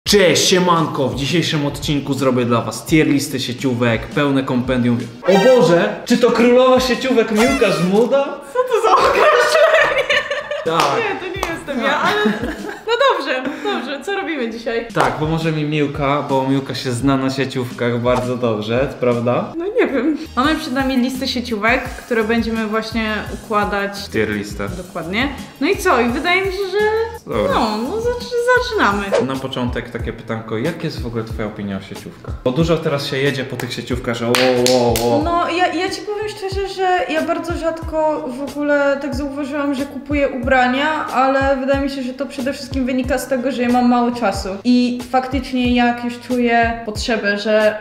Cześć, siemanko! W dzisiejszym odcinku zrobię dla was tier listę sieciówek, pełne kompendium. O Boże! Czy to królowa sieciówek Miłka Żmuda? Co to za określenie? Tak. Nie, to nie jestem ja, ale... No dobrze, co robimy dzisiaj? Tak, pomoże mi Miłka, bo Miłka się zna na sieciówkach bardzo dobrze, prawda? No nie wiem. Mamy przed nami listę sieciówek, które będziemy właśnie układać. Tier listę. Dokładnie. No i co? I wydaje mi się, że... Dobra. Zaczynamy. Na początek takie pytanko, jak jest w ogóle twoja opinia o sieciówkach? Bo dużo teraz się jedzie po tych sieciówkach, że No ja ci powiem szczerze, że ja bardzo rzadko w ogóle tak zauważyłam, że kupuję ubrania, ale wydaje mi się, że to przede wszystkim wynika z tego, że ja mam mało czasu. I faktycznie jak już czuję potrzebę, że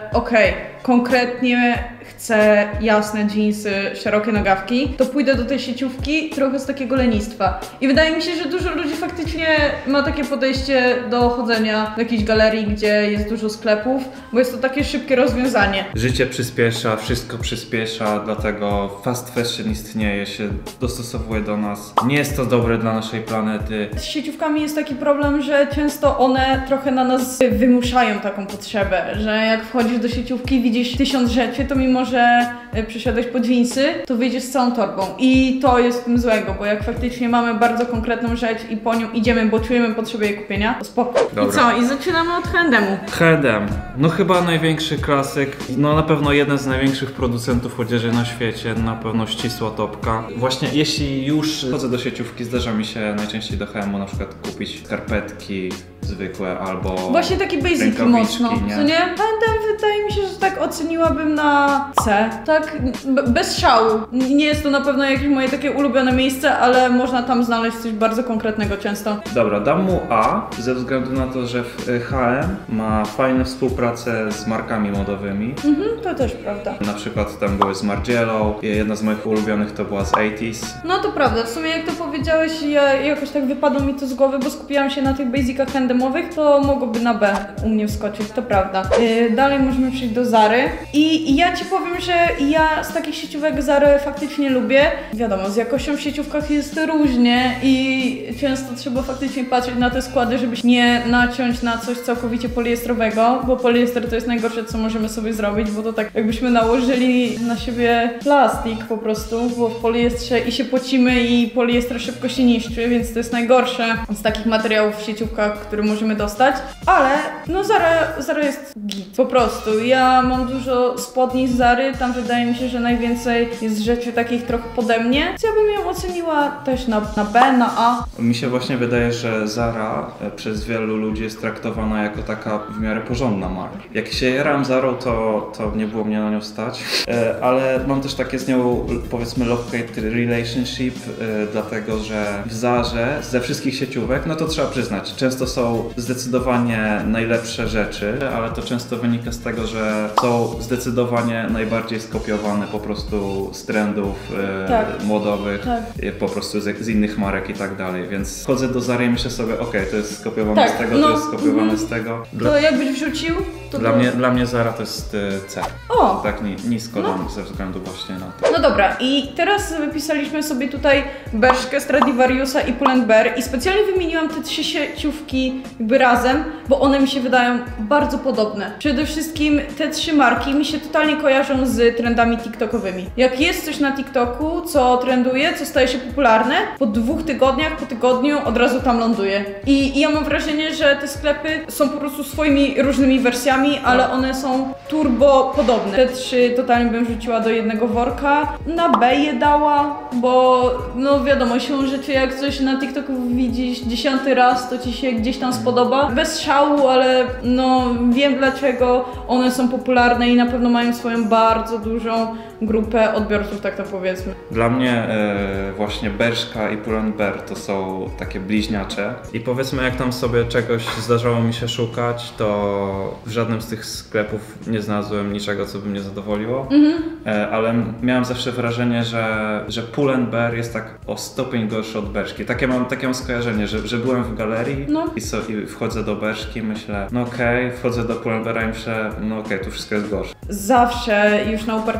konkretnie chcę jasne dżinsy, szerokie nogawki, to pójdę do tej sieciówki trochę z takiego lenistwa. I wydaje mi się, że dużo ludzi faktycznie ma takie podejście do chodzenia do jakiejś galerii, gdzie jest dużo sklepów, bo jest to takie szybkie rozwiązanie. życie przyspiesza, wszystko przyspiesza, dlatego fast fashion istnieje, się dostosowuje do nas. Nie jest to dobre dla naszej planety. Z sieciówkami jest taki problem, że często one trochę na nas wymuszają taką potrzebę, że jak wchodzisz do sieciówki i widzisz 1000 rzeczy, to mimo, że przyszedłeś po dżinsy, to wyjdziesz z całą torbą. I to jest w tym złego, bo jak faktycznie mamy bardzo konkretną rzecz i po nią idziemy, bo czujemy potrzebę jej kupienia, to spoko. Dobra. I co? I zaczynamy od H&M-u. H&M, no chyba największy klasyk, no na pewno jeden z największych producentów odzieży na świecie, na pewno ścisła topka. Właśnie jeśli już chodzę do sieciówki, zdarza mi się najczęściej do H&M na przykład kupić skarpetki zwykłe albo Właśnie taki basic rękawiczki, mocno, nie? co nie? H&M wydaje mi się, że tak oceniłabym na C, tak bez szału. Nie jest to na pewno jakieś moje takie ulubione miejsce, ale można tam znaleźć coś bardzo konkretnego często. Dobra, dam mu A ze względu na to, że H&M ma fajne współpracę z markami modowymi. To też prawda. Na przykład tam były z Margielą, jedna z moich ulubionych to była z 80s. No to prawda, w sumie jak to powiedziałeś, ja jakoś tak wypadło mi to z głowy, bo skupiłam się na tych basicach H&M-owych, to mogłoby na B u mnie wskoczyć, to prawda. Dalej możemy przejść do Zary i ja ci powiem, że ja z takich sieciówek Zary faktycznie lubię. Wiadomo, z jakością w sieciówkach jest różnie i często trzeba faktycznie patrzeć na te składy, żeby się nie naciąć na coś całkowicie poliestrowego, bo poliester to jest najgorsze, co możemy sobie zrobić, bo to tak jakbyśmy nałożyli na siebie plastik po prostu, bo w poliestrze i się pocimy i poliester szybko się niszczy, więc to jest najgorsze z takich materiałów w sieciówkach, które możemy dostać, ale no Zara jest git, po prostu. Ja mam dużo spodni z Zary, tam wydaje mi się, że najwięcej jest rzeczy takich trochę pode mnie, więc ja bym ją oceniła też na B, na A. Mi się właśnie wydaje, że Zara przez wielu ludzi jest traktowana jako taka w miarę porządna marka. Jak się jarałem Zarą, to nie było mnie na nią stać, ale mam też takie z nią, powiedzmy, love-hate relationship, dlatego że w Zarze ze wszystkich sieciówek, no to trzeba przyznać, często są zdecydowanie najlepsze rzeczy, ale to często wynika z tego, że są zdecydowanie najbardziej skopiowane po prostu z trendów modowych, po prostu z innych marek i tak dalej, więc chodzę do Zary i myślę sobie, to jest skopiowane z tego, to jest skopiowane z tego. To jakbyś wrzucił, to dla mnie Zara to jest C. O! Tak nisko dam ze względu właśnie na to. No dobra, i teraz wypisaliśmy sobie tutaj Bershkę, Stradivariusa i Pull&Bear i specjalnie wymieniłam te 3 sieciówki jakby razem, bo one mi się wydają bardzo podobne. Przede wszystkim te 3 marki mi się totalnie kojarzą z trendami tiktokowymi. Jak jest coś na TikToku, co trenduje, co staje się popularne, po 2 tygodniach, po tygodniu od razu tam ląduje. I ja mam wrażenie, że te sklepy są po prostu swoimi różnymi wersjami, ale one są turbo podobne. Te 3 totalnie bym rzuciła do jednego worka. Na B je dała, bo no wiadomo, siłą rzeczy jak coś na TikToku widzisz 10. raz, to ci się gdzieś tam spodoba. Bez szału, ale no wiem dlaczego one są popularne i na pewno mają swoją bardzo dużą grupę odbiorców, tak to powiedzmy. Dla mnie właśnie Bershka i Pull&Bear to są takie bliźniacze i powiedzmy jak tam sobie czegoś zdarzało mi się szukać, to w żadnym z tych sklepów nie znalazłem niczego, co by mnie zadowoliło, ale miałem zawsze wrażenie, że Pull&Bear jest tak o stopień gorszy od Bershki. Takie mam skojarzenie, że byłem w galerii i wchodzę do Bershki, myślę, no wchodzę do Pull&Beara i myślę, no tu wszystko jest gorsze. Zawsze już na upartego coś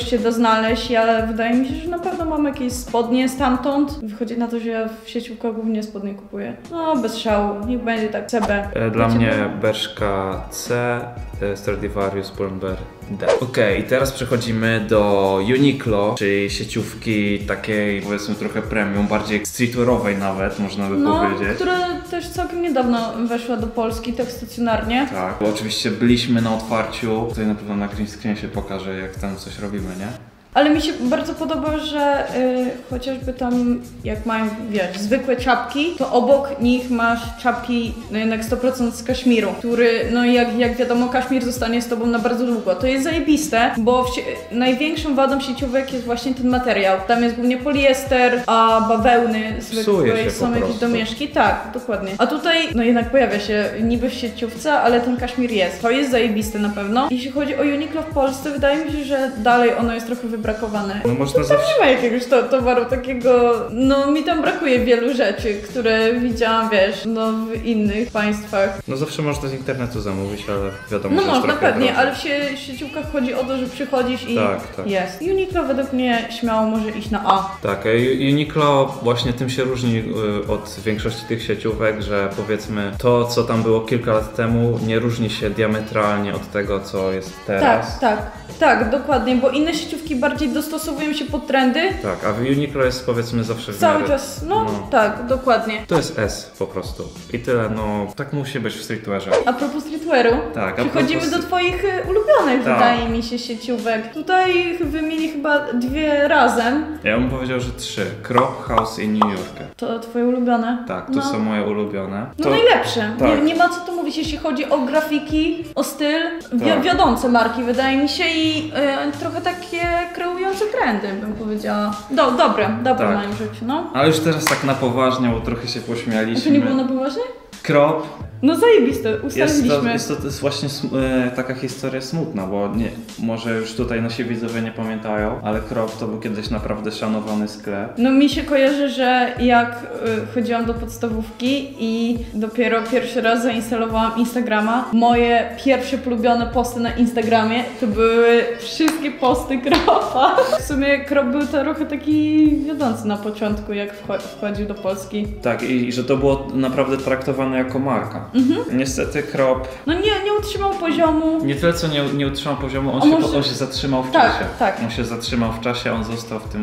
coś się da znaleźć, ale wydaje mi się, że na pewno mam jakieś spodnie stamtąd. Wychodzi na to, że ja w sieciówkach głównie spodnie kupuję. No, bez szału, niech będzie tak CB. Dla mnie Bershka C, Stradivarius Pull&Bear D. Okej, i teraz przechodzimy do Uniqlo, czyli sieciówki takiej, powiedzmy, trochę premium, bardziej streetwearowej nawet, można by powiedzieć. Która też całkiem niedawno weszła do Polski, tak stacjonarnie. Tak, bo oczywiście byliśmy na otwarciu, tutaj na pewno na green screenie się pokaże, jak tam coś robimy, nie? Ale mi się bardzo podoba, że chociażby tam, jak mają, wiesz, zwykłe czapki, to obok nich masz czapki, no jednak 100% z kaszmiru, który, no jak wiadomo, kaszmir zostanie z tobą na bardzo długo. To jest zajebiste, bo największą wadą sieciówek jest właśnie ten materiał. Tam jest głównie poliester, a bawełny zwykłe są jakieś domieszki. Tak, dokładnie. A tutaj, no jednak pojawia się niby w sieciówce, ale ten kaszmir jest. To jest zajebiste na pewno. Jeśli chodzi o Uniqlo w Polsce, wydaje mi się, że dalej ono jest trochę wybrakowane. No można zawsze... Nie ma jakiegoś towaru takiego, no mi tam brakuje wielu rzeczy, które widziałam, wiesz, no w innych państwach. No zawsze można z internetu zamówić, ale wiadomo, no że można, pewnie, drożej. ale w sieciówkach chodzi o to, że przychodzisz i tak. jest. Uniqlo według mnie śmiało może iść na A. Tak, Uniqlo właśnie tym się różni od większości tych sieciówek, że powiedzmy to, co tam było kilka lat temu, nie różni się diametralnie od tego, co jest teraz. Tak, dokładnie, bo inne sieciówki bardziej dostosowują się pod trendy. Tak, a w Uniqlo jest powiedzmy zawsze w Cały miarę... czas, tak, dokładnie. To jest S po prostu. I tyle, no tak musi być w streetwearze. A propos streetwearu, przechodzimy do twoich ulubionych, wydaje mi się, sieciówek. Tutaj wymienię chyba dwie razem. Ja bym powiedział, że 3. Crop, House i New Yorker. To twoje ulubione? Tak, to są moje ulubione. No najlepsze. Tak. Nie ma co tu mówić, jeśli chodzi o grafiki, o styl. Wiodące marki, wydaje mi się, i trochę takie kreujące trendy, bym powiedziała. Dobre mają rzeczy, no. Ale już teraz tak na poważnie, bo trochę się pośmialiśmy. A to nie było na poważnie? Crop. No zajebiste, ustaliliśmy. Jest to właśnie taka historia smutna, bo może już tutaj nasi widzowie nie pamiętają, ale Crop to był kiedyś naprawdę szanowany sklep. No mi się kojarzy, że jak chodziłam do podstawówki i dopiero pierwszy raz zainstalowałam Instagrama, moje pierwsze polubione posty na Instagramie to były wszystkie posty Cropa. W sumie Crop był trochę taki wiodący na początku, jak wchodził do Polski. Tak, i że to było naprawdę traktowane jako marka. Niestety Crop... No nie utrzymał poziomu. Nie tyle co nie utrzymał poziomu, on się zatrzymał w czasie. Tak. On się zatrzymał w czasie, on został w tym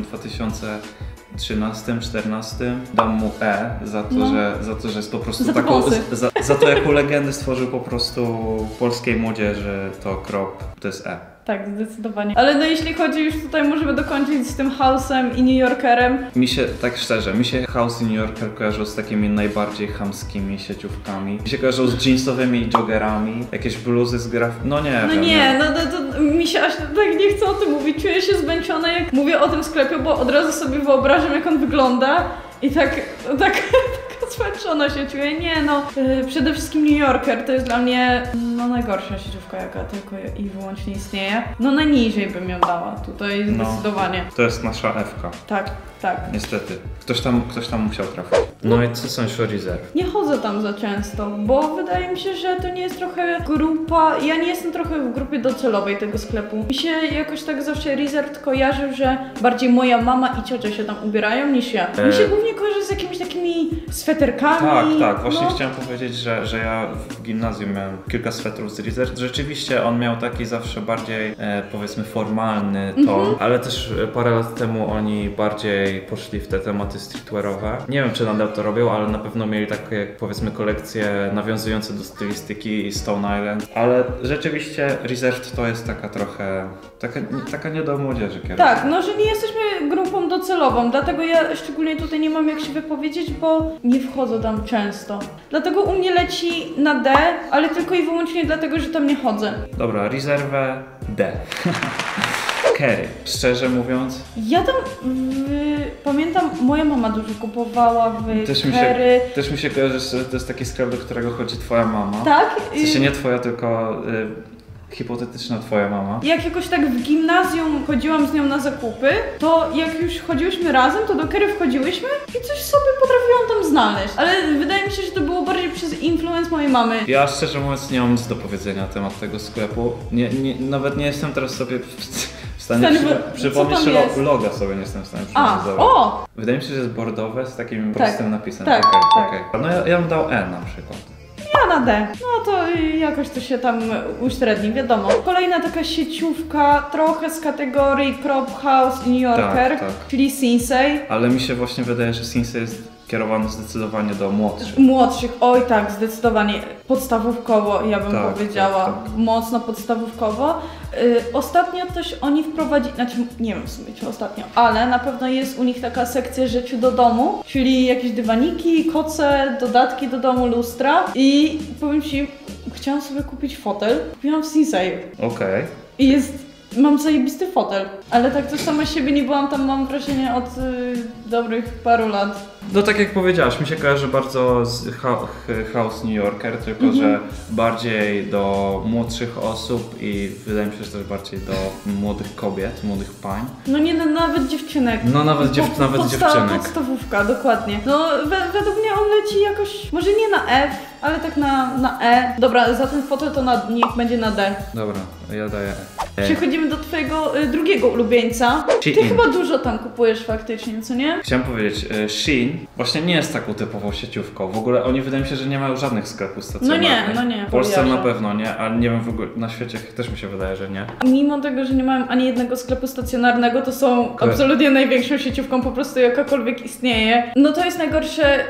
2013-14. Dam mu E za to, że jest po prostu za to jaką legendę stworzył po prostu polskiej młodzieży, to Crop to jest E. Tak, zdecydowanie. Ale no jeśli chodzi, już tutaj możemy dokończyć z tym House'em i New Yorkerem. Mi się, tak szczerze, House i New Yorker kojarzą z takimi najbardziej chamskimi sieciówkami. Mi się kojarzą z jeansowymi joggerami, jakieś bluzy z No to mi się aż tak nie chce o tym mówić. Czuję się zmęczona, jak mówię o tym sklepie, bo od razu sobie wyobrażam, jak on wygląda i tak zmęczona się czuję. Przede wszystkim New Yorker to jest dla mnie najgorsza sieciówka, jaka tylko i wyłącznie istnieje. Najniżej bym ją dała tutaj zdecydowanie. To jest nasza F-ka. Tak. Niestety. Ktoś tam musiał trafić. No i co sądzisz o Reserve? Nie chodzę tam za często, bo wydaje mi się, że to nie jest trochę grupa... Ja nie jestem trochę w grupie docelowej tego sklepu. Mi się jakoś tak zawsze Reserve kojarzył, że bardziej moja mama i ciocia się tam ubierają niż ja. Mi się głównie kojarzy z jakimiś takimi sweterkami. Tak. Właśnie chciałem powiedzieć, że ja w gimnazjum miałem kilka swetrów z Reserve. Rzeczywiście on miał taki zawsze bardziej, powiedzmy, formalny ton, ale też parę lat temu oni bardziej poszli w te tematy streetwearowe. Nie wiem, czy nadal to robią, ale na pewno mieli takie, powiedzmy, kolekcje nawiązujące do stylistyki Stone Island. Ale rzeczywiście Reserve to jest taka trochę... Taka nie do młodzieży kierunku. Tak, że nie jesteśmy grupą docelową, dlatego ja szczególnie tutaj nie mam jak się wypowiedzieć, bo nie wchodzę tam często. Dlatego u mnie leci na D, ale tylko i wyłącznie dlatego, że tam nie chodzę. Dobra, Reserve D. Kerry, szczerze mówiąc. Ja tam pamiętam, moja mama dużo kupowała w Kerry. Też mi się kojarzy, że to jest taki sklep, do którego chodzi twoja mama. Tak? W sensie nie twoja, tylko hipotetyczna twoja mama. Jak jakoś tak w gimnazjum chodziłam z nią na zakupy, to jak już chodziłyśmy razem, to do Kerry wchodziłyśmy i coś sobie potrafiłam tam znaleźć. Ale wydaje mi się, że to było bardziej przez influence mojej mamy. Ja szczerze mówiąc nie mam nic do powiedzenia na temat tego sklepu. Nawet nie jestem teraz sobie w W stanie przypomnieć co tam jest? loga sobie nie jestem w stanie A, przypomnieć. o! Wydaje mi się, że jest bordowe z takim Tak, prostym napisem. tak, Okej, tak. okej. No ja bym dał E na przykład. Ja na D. No to jakoś to się tam uśredni, wiadomo. Kolejna taka sieciówka, trochę z kategorii Prop House i New Yorker, Tak, tak. czyli Sinsei. Ale mi się właśnie wydaje, że Sinsei jest kierowany zdecydowanie do młodszych. Młodszych, oj tak, zdecydowanie. Podstawówkowo, ja bym Tak, powiedziała. tak, tak. Mocno podstawówkowo. Ostatnio też oni wprowadzili, znaczy nie wiem w sumie czy ostatnio, ale na pewno jest u nich taka sekcja rzeczy do domu, czyli jakieś dywaniki, koce, dodatki do domu, lustra i powiem Ci, chciałam sobie kupić fotel, kupiłam w Sinsei Okej. i mam zajebisty fotel, ale tak to sama siebie nie byłam tam, mam wrażenie, od dobrych paru lat. No tak jak powiedziałaś, mi się kojarzy bardzo z House New Yorker, tylko że bardziej do młodszych osób i wydaje mi się, że też bardziej do młodych kobiet, młodych pań. No nie, no, nawet dziewczynek. No nawet dziewczynek. Podstawówka, dokładnie. No według mnie on leci jakoś, może nie na F, ale tak na E. Dobra, za ten fotel to niech będzie na D. Dobra, ja daję E. Przechodzimy do twojego drugiego ulubieńca. Ty Shein. chyba dużo tam kupujesz faktycznie, co nie? Chciałem powiedzieć, Shein właśnie nie jest taką typową sieciówką. W ogóle oni wydaje mi się, że nie mają żadnych sklepów stacjonarnych. No nie. W Polsce kojarzę. na pewno nie, ale nie wiem w ogóle, na świecie też mi się wydaje, że nie. Mimo tego, że nie mają ani jednego sklepu stacjonarnego, to są absolutnie największą sieciówką po prostu jakakolwiek istnieje. No to jest najgorsze,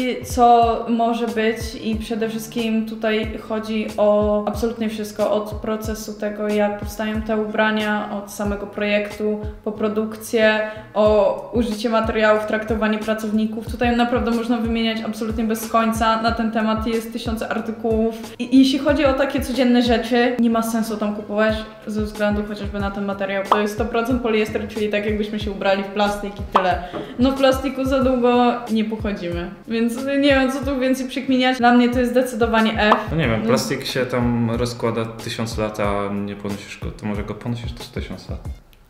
co może być i przede wszystkim tutaj chodzi o absolutnie wszystko, od procesu tego, jak powstają te ubrania, od samego projektu, po produkcję, o użycie materiałów, traktowanie pracowników. Tutaj naprawdę można wymieniać absolutnie bez końca. Na ten temat jest tysiące artykułów. I jeśli chodzi o takie codzienne rzeczy, nie ma sensu tam kupować ze względu chociażby na ten materiał. To jest 100% poliester, czyli tak jakbyśmy się ubrali w plastik i tyle. No w plastiku za długo nie pochodzimy, więc nie wiem co tu więcej przekminiać. Dla mnie to jest zdecydowanie F. No nie wiem, plastik się tam rozkłada 1000 lat, a nie ponosisz go, to może go ponosisz też 1000 lat.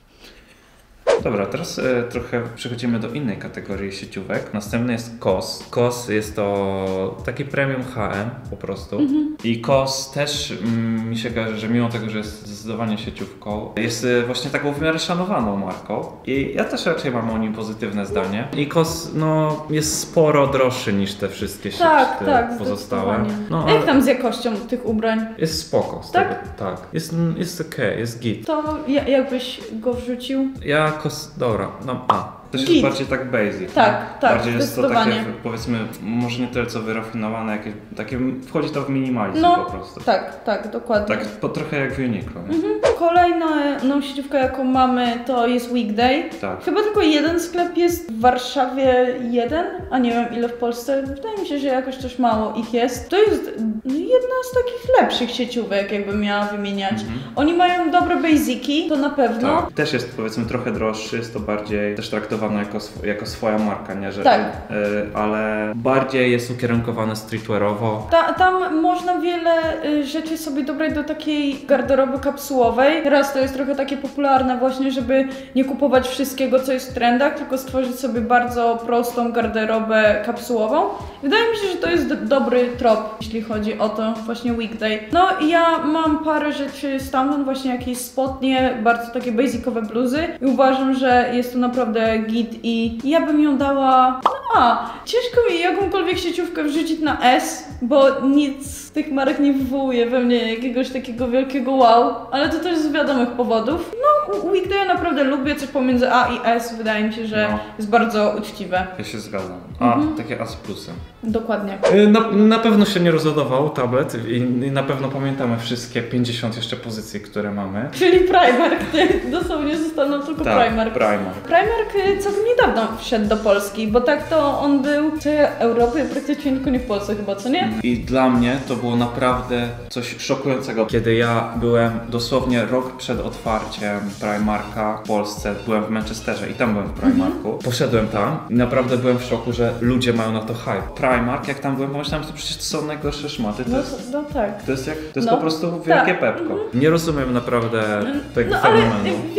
Dobra, teraz trochę przechodzimy do innej kategorii sieciówek. Następny jest COS. COS jest to taki premium HM po prostu. I COS też mi się kojarzy, że mimo tego, że jest zdecydowanie sieciówką, jest właśnie taką w miarę szanowaną marką. I ja też raczej mam o nim pozytywne zdanie. I COS jest sporo droższy niż te wszystkie Tak, pozostałe. No, jak tam z jakością tych ubrań? Jest spoko. Tak? Tak. Jest okej, jest git. To jakbyś go wrzucił? Ja dobra, no A. Też jest bardziej tak basic. Tak, bardziej jest to takie, zdecydowanie. powiedzmy, może nie tyle co wyrafinowane, takie wchodzi to w minimalizm No, po prostu. tak, dokładnie. Tak, trochę jak w Uniqlo. Kolejną sieciówkę jaką mamy to jest Weekday. Tak. Chyba tylko jeden sklep jest w Warszawie, a nie wiem ile w Polsce. Wydaje mi się, że jakoś też mało ich jest. To jest jedna z takich lepszych sieciówek, jakbym miała wymieniać. Oni mają dobre basiki, to na pewno. Tak. Też jest powiedzmy trochę droższy, jest to bardziej też traktowane jako swoja marka, nie? Że, tak. Ale bardziej jest ukierunkowane streetwearowo. Tam można wiele rzeczy sobie dobrać do takiej garderoby kapsułowej. Teraz to jest trochę takie popularne właśnie, żeby nie kupować wszystkiego, co jest w trendach, tylko stworzyć sobie bardzo prostą garderobę kapsułową. Wydaje mi się, że to jest dobry trop, jeśli chodzi o to właśnie Weekday. No i ja mam parę rzeczy stamtąd, właśnie jakieś spodnie, bardzo takie basicowe bluzy i uważam, że jest to naprawdę git i ja bym ją dała na A. Ciężko mi jakąkolwiek sieciówkę wrzucić na S, bo nic z tych marek nie wywołuje we mnie jakiegoś takiego wielkiego wow, ale to też z wiadomych powodów. No, Weekday naprawdę lubię, coś pomiędzy A i S, wydaje mi się, że jest bardzo uczciwe. Ja się zgadzam. A, takie A z plusem. Dokładnie. Na pewno się nie rozładował tablet i na pewno pamiętamy wszystkie 50 jeszcze pozycji, które mamy. Czyli Primark, dosłownie zostaną tylko Primark. Primark całkiem niedawno wszedł do Polski, bo tak to on był w Europie, praktycznie tylko nie w Polsce chyba, co nie? I dla mnie to było naprawdę coś szokującego. Kiedy ja byłem dosłownie rok przed otwarciem Primarka w Polsce, byłem w Manchesterze i tam byłem w Primarku. Poszedłem tam i naprawdę byłem w szoku, że ludzie mają na to hype. Primark, jak tam byłem, pomyślałem, że przecież to są najgorsze szmaty. Tak. To jest po prostu wielkie pepko. Nie rozumiem naprawdę tego ale fenomenu. wiadomo,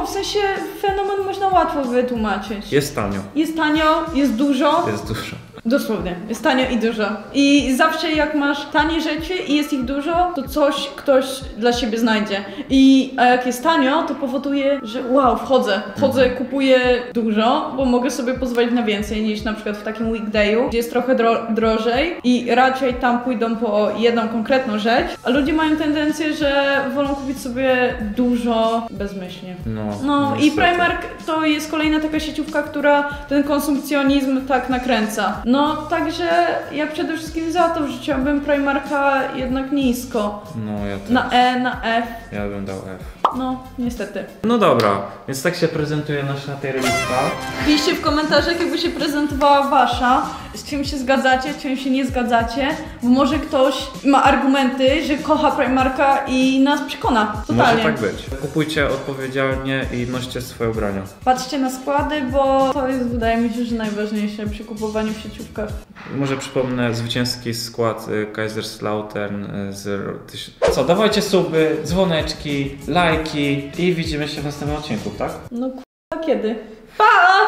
No, w sensie fenomen można łatwo wytłumaczyć. Jest tanio. Jest tanio, jest dużo. Jest dużo. Dosłownie, jest tanio i dużo. I zawsze jak masz tanie rzeczy i jest ich dużo, to ktoś dla siebie znajdzie. A jak jest tanio, to powoduje, że wow, wchodzę, kupuję dużo, bo mogę sobie pozwolić na więcej niż na przykład w takim weekdayu, gdzie jest trochę drożej i raczej tam pójdą po jedną konkretną rzecz, a ludzie mają tendencję, że wolą kupić sobie dużo bezmyślnie. No i Primark to jest kolejna taka sieciówka, która ten konsumpcjonizm tak nakręca. No, także ja przede wszystkim za to wrzuciłabym Primarka jednak nisko. No, ja też. Na E, na F. Ja bym dał F. No, niestety. No dobra, więc tak się prezentuje nasza tier lista. Piszcie w komentarzach, jakby się prezentowała wasza, z czym się zgadzacie, z czym się nie zgadzacie, bo może ktoś ma argumenty, że kocha Primarka i nas przekona. Totalnie. Może tak być. Kupujcie odpowiedzialnie i noście swoje ubrania. Patrzcie na składy, bo to jest, wydaje mi się, że najważniejsze przy kupowaniu w sieciówkach. Może przypomnę zwycięski skład Kaiserslautern z... Co, dawajcie suby, dzwoneczki, lajki i widzimy się w następnym odcinku, tak? No k***a, kiedy? Pa!